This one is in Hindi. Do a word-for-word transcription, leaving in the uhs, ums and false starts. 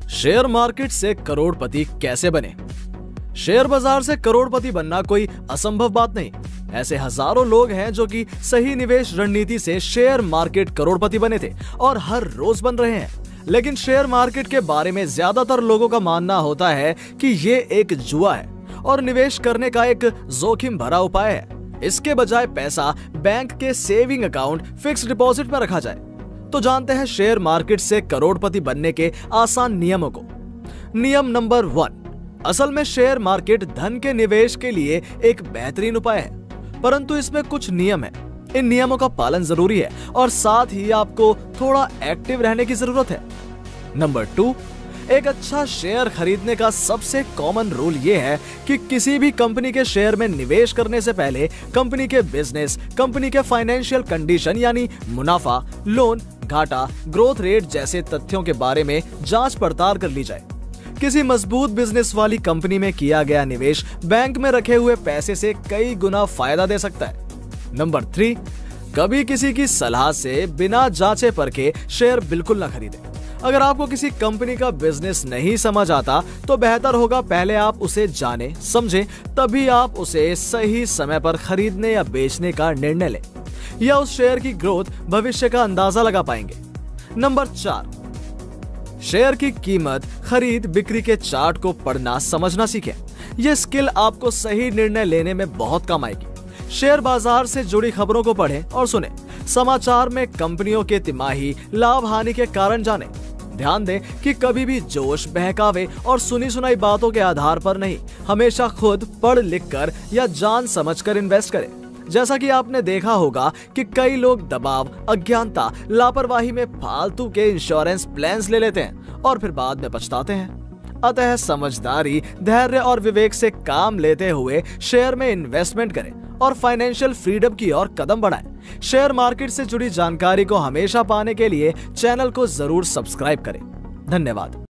शेयर मार्केट से करोड़पति कैसे बने? शेयर बाजार से करोड़पति बनना कोई असंभव बात नहीं। ऐसे हजारों लोग हैं जो कि सही निवेश रणनीति से शेयर मार्केट करोड़पति बने थे और हर रोज बन रहे हैं। लेकिन शेयर मार्केट के बारे में ज्यादातर लोगों का मानना होता है कि ये एक जुआ है और निवेश करने का एक जोखिम भरा उपाय है। इसके बजाय पैसा बैंक के सेविंग अकाउंट, फिक्स डिपॉजिट में रखा जाए। तो जानते हैं शेयर मार्केट से करोड़पति बनने के आसान नियमों को। नियम नंबर वन, असल में शेयर मार्केट धन के निवेश के लिए एक बेहतरीन उपाय है, परंतु इसमें कुछ नियम है। इन नियमों का पालन जरूरी है और साथ ही आपको थोड़ा एक्टिव रहने की जरूरत है। नंबर टू, एक अच्छा शेयर खरीदने का सबसे कॉमन रूल ये है कि किसी भी कंपनी के शेयर में निवेश करने से पहले कंपनी के बिजनेस, कंपनी के फाइनेंशियल कंडीशन यानी मुनाफा, लोन, घाटा, ग्रोथ रेट जैसे तथ्यों के बारे में जांच पड़ताल कर ली जाए। किसी मजबूत बिजनेस वाली कंपनी में किया गया निवेश बैंक में रखे हुए पैसे से कई गुना फायदा दे सकता है। नंबर थ्री, कभी किसी की सलाह से बिना जांचे परखे शेयर बिल्कुल न खरीदें। अगर आपको किसी कंपनी का बिजनेस नहीं समझ आता तो बेहतर होगा पहले आप उसे जाने समझें, तभी आप उसे सही समय पर खरीदने या बेचने का निर्णय लें, या उस शेयर की ग्रोथ, भविष्य का अंदाजा लगा पाएंगे। नंबर चार, शेयर की कीमत, खरीद बिक्री के चार्ट को पढ़ना समझना सीखें। यह स्किल आपको सही निर्णय लेने में बहुत काम आएगी। शेयर बाजार से जुड़ी खबरों को पढ़ें और सुनें। समाचार में कंपनियों के तिमाही, लाभ हानि के कारण जानें। ध्यान दें कि कभी भी जोश, बहकावे और सुनी सुनाई बातों के आधार पर नहीं, हमेशा खुद पढ़ लिख कर या जान समझ कर इन्वेस्ट करें। जैसा कि आपने देखा होगा कि कई लोग दबाव, अज्ञानता, लापरवाही में फालतू के इंश्योरेंस प्लान्स ले लेते हैं और फिर बाद में पछताते हैं। अतः समझदारी, धैर्य और विवेक से काम लेते हुए शेयर में इन्वेस्टमेंट करें और फाइनेंशियल फ्रीडम की ओर कदम बढ़ाएं। शेयर मार्केट से जुड़ी जानकारी को हमेशा पाने के लिए चैनल को जरूर सब्सक्राइब करें। धन्यवाद।